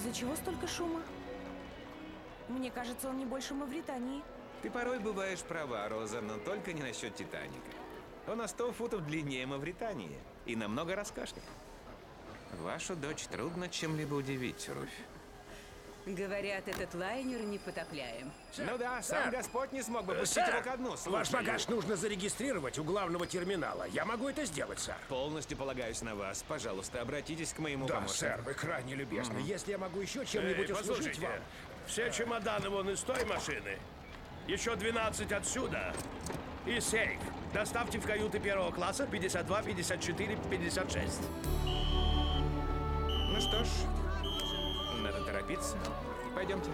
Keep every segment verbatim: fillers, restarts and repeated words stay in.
Из-за чего столько шума? Мне кажется, он не больше Мавритании. Ты порой бываешь права, Роза, но только не насчет Титаника. Он на сто футов длиннее Мавритании и намного роскошнее. Вашу дочь трудно чем-либо удивить, Руфь. Говорят, этот лайнер непотопляем. Ну да, сам сэр. Господь не смог бы Э, пустить сэр, его ко дну. Ваш Слушаю. багаж нужно зарегистрировать у главного терминала. Я могу это сделать, сэр. Полностью полагаюсь на вас. Пожалуйста, обратитесь к моему Да, помощнику. сэр, вы крайне любезны. Если я могу еще чем-нибудь Эй, услужить послушайте, вам... все чемоданы вон из той машины. Еще двенадцать отсюда. И сейф. Доставьте в каюты первого класса пятьдесят два, пятьдесят четыре, пятьдесят шесть. Ну что ж, надо торопиться. Пойдемте.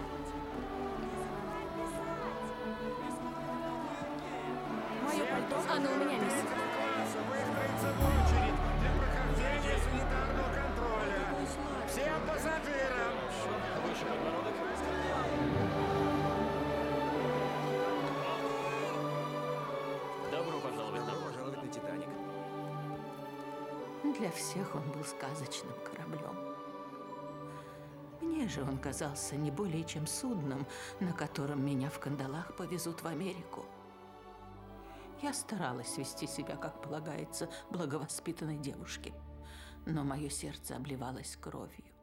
Мое пальто? Оно у меня, мисс. Выстроиться в очередь для прохождения санитарного контроля. Всем пассажирам! Добро пожаловать Добро пожаловать на Титаник. Для всех он был сказочным кораблем. Мне же он казался не более чем судном, на котором меня в кандалах повезут в Америку. Я старалась вести себя, как полагается, благовоспитанной девушке, но мое сердце обливалось кровью.